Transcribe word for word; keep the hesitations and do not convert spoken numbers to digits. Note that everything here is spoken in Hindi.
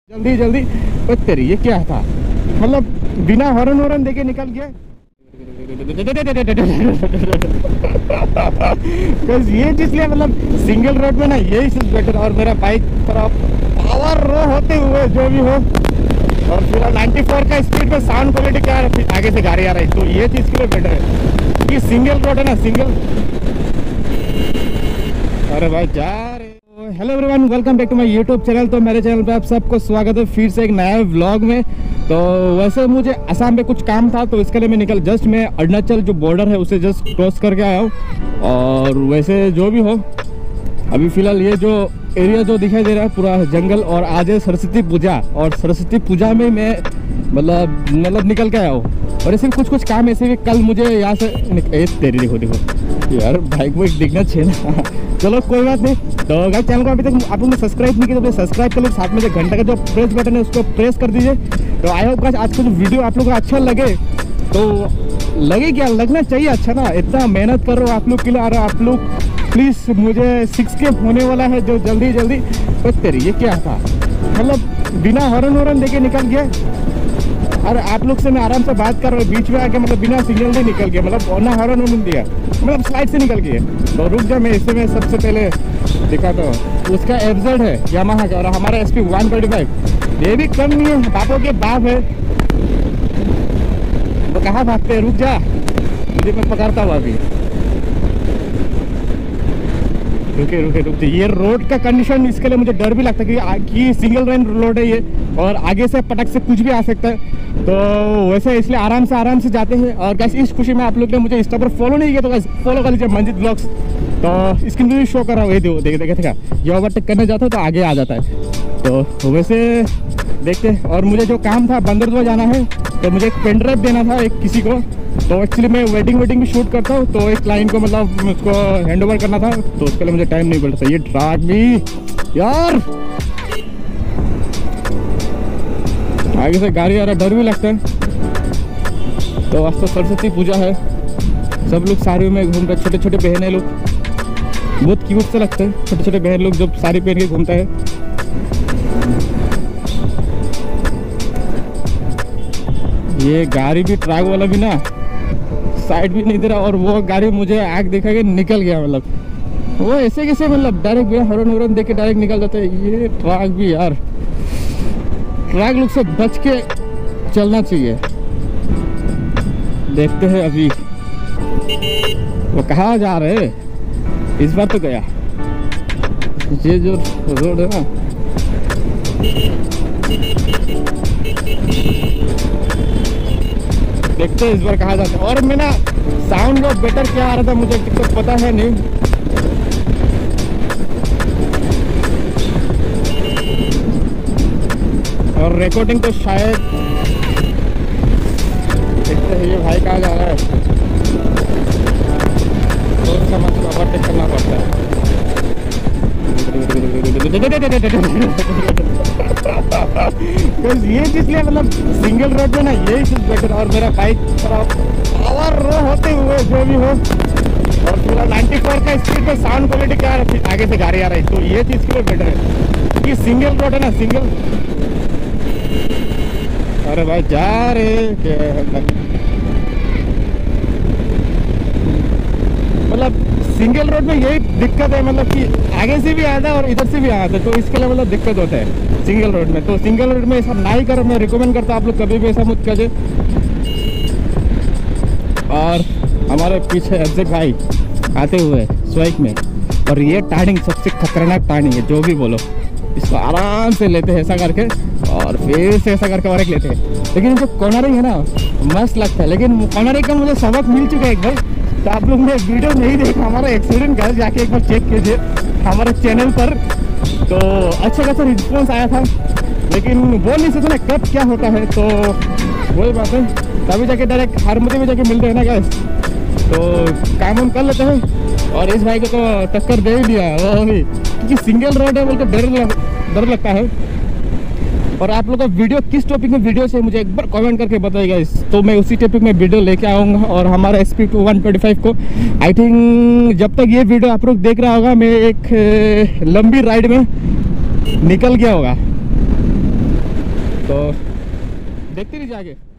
जल्दी जल्दी बस तेरी ये क्या था, मतलब बिना हॉर्न हॉर्न देके निकल गया। ये चीज लिए मतलब सिंगल रोड में ना यही चीज बेटर। और मेरा बाइक थोड़ा पावर रो होते हुए जो भी हो, और फिलहाल चौरानवे का स्पीड में साउंड क्वालिटी क्या है, आगे से गाड़ी आ रही है, तो ये चीज के लिए बेटर है कि सिंगल रोड है ना, सिंगल। अरे भाई जा रहे। Hello everyone, welcome back to my YouTube channel. तो मेरे चैनल पे आप सबको स्वागत है फिर से एक नया व्लॉग में। तो वैसे मुझे असम में कुछ काम था, तो इसके लिए मैं निकल जस्ट मैं अरुणाचल जो बॉर्डर है उसे जस्ट क्रॉस करके आया हूँ। और वैसे जो भी हो, अभी फिलहाल ये जो एरिया जो दिखाई दे रहा है पूरा जंगल, और आज है सरस्वती पूजा, और सरस्वती पूजा में मैं मतलब मतलब निकल के आया हूँ। और ऐसे कुछ कुछ काम ऐसे भी कल मुझे यहाँ से तेरी देखो देखो यार, बाइक वो एक दिखना चाहिए ना। चलो कोई बात नहीं। तो अगर चैनल को अभी तक आप लोगों ने सब्सक्राइब नहीं किया तो सब्सक्राइब कर लो, साथ में जो घंटा का जो प्रेस बटन है उसको प्रेस कर दीजिए। तो आई होप आज का जो वीडियो आप लोगों को अच्छा लगे, तो लगे क्या, लगना चाहिए अच्छा ना। इतना मेहनत कर रहा हूँ आप लोग के लिए, और आप लोग प्लीज़ मुझे सिक्स के होने वाला है जो जल्दी जल्दी बस तेरी ये क्या था, मतलब बिना हॉर्न हॉर्न देके निकल गया। और आप लोग से मैं आराम से बात कर रहा हूँ, बीच में आके मतलब बिना सिग्नल से निकल गया, मतलब ना हॉर्न हॉर्न दिया, मतलब स्लाइड से निकल गया। तो रुक जा, मैं इसे में सबसे पहले दिखाता हूँ। उसका एफजेड है यामाहा का, और हमारा S P one twenty five, ये भी कम नहीं है, बापों के बाप है। तो कहाँ भागते हैं, रुक जा, मुझे मैं पकड़ता हूँ अभी। रुके रुके रुकते। ये रोड का कंडीशन, इसके लिए मुझे डर भी लगता है कि सिंगल लाइन रोड है ये, और आगे से पटक से कुछ भी आ सकता है। तो वैसे इसलिए आराम से आराम से जाते हैं। और गैस इस खुशी में आप लोग ने मुझे इंस्टा पर फॉलो नहीं किया तो गैस फॉलो कर लीजिए, मंजित ब्लॉग्स। तो स्क्रीन भी शो कर रहा हूँ, ये देखो देखे देखे ये ओवरटेक करने जाता है तो आगे आ जाता है। तो वैसे देखते। और मुझे जो काम था, बंदरदुआ जाना है, तो मुझे एक पेन ड्राइव देना था एक किसी को। तो एक्चुअली मैं वेडिंग वेडिंग भी शूट करता हूँ, तो एक क्लाइंट को मतलब उसको हैंड ओवर करना था, तो उसके लिए मुझे टाइम नहीं मिलता। ये ट्रक भी यार आगे से गाड़ी आ रहा, डर भी लगता है। तो आज तो सरस्वती पूजा है, सब लोग साड़ी में घूम रहे, छोटे छोटे बहनें लोग, बहुत क्यूट से लगते हैं छोटे छोटे बहन लोग जब साड़ी पहन के घूमता है। ये गाड़ी भी ट्रक वाला भी ना साइड भी नहीं दे रहा, और वो गाड़ी मुझे आग दिखा के निकल गया। मतलब वो ऐसे कैसे, मतलब डायरेक्ट बिना हॉर्न हॉर्न देख के डायरेक्ट निकल जाता है। ये ट्रक भी यार, ट्रक लोग से बच के चलना चाहिए। देखते हैं अभी वो कहाँ जा रहे हैं। इस बार तो गया, ये जो रोड है ना, देखते हैं इस बार कहाँ जाते हैं। और मैं ना साउंड का बेटर क्या आ रहा था मुझे तो पता है नहीं। और रिकॉर्डिंग तो शायद देखते हैं। ये भाई कहाँ जा रहा है, सोच समझ के ओवरटेक करना पड़ता है। ये चीज लिए मतलब सिंगल रोड में ना यही चीज बेटर। और मेरा बाइक थोड़ा पावर रो होते हुए जो भी हो, और फिलहाल चौरानवे का स्पीड में साउंड क्वालिटी क्या है, आगे से गाड़ी आ रही है, तो ये चीज के लिए बेटर है कि सिंगल रोड है ना, सिंगल। अरे भाई जा रहे मतलब सिंगल रोड में यही दिक्कत है, मतलब कि आगे से भी आया था और इधर से भी आया था, तो इसके लिए मतलब दिक्कत होता है सिंगल रोड में। तो सिंगल रोड में ऐसा ना ही करो, मैं रिकमेंड करता हूँ आप लोग कभी भी ऐसा मत करिए। और हमारे पीछे एग्जैक्ट भाई आते हुए स्वाइक में, और ये टर्निंग सबसे खतरनाक टर्निंग है, जो भी बोलो, इसको आराम से लेते हैं ऐसा करके, और फिर से ऐसा करके और एक लेते हैं। लेकिन जो कॉर्नरिंग है ना मस्त लगता है, लेकिन कॉर्नरिंग का मुझे सबक मिल चुका है एक बार। तो आप लोग ने वीडियो नहीं देखा हमारा एक्सीडेंट, घर जाके एक बार चेक कीजिए हमारे चैनल पर। तो अच्छा खासा रिस्पॉन्स आया था, लेकिन बोल नहीं सकते ना कब क्या होता है। तो वही बात है, तभी जाके डायरेक्ट हारमोनी में जाके मिलते हैं ना गैस। तो काम हम कर लेते हैं। और इस भाई को तो टक्कर दे ही दिया वो भी, क्योंकि सिंगल रोड है बोल के डर डर लगता है। और आप लोग का वीडियो किस टॉपिक में वीडियो से मुझे एक बार कमेंट करके बताइएगा, तो मैं उसी टॉपिक में वीडियो लेके आऊँगा। और हमारा S P one twenty five को आई थिंक जब तक ये वीडियो आप लोग देख रहा होगा, मैं एक लंबी राइड में निकल गया होगा। तो देखते रहिए आगे।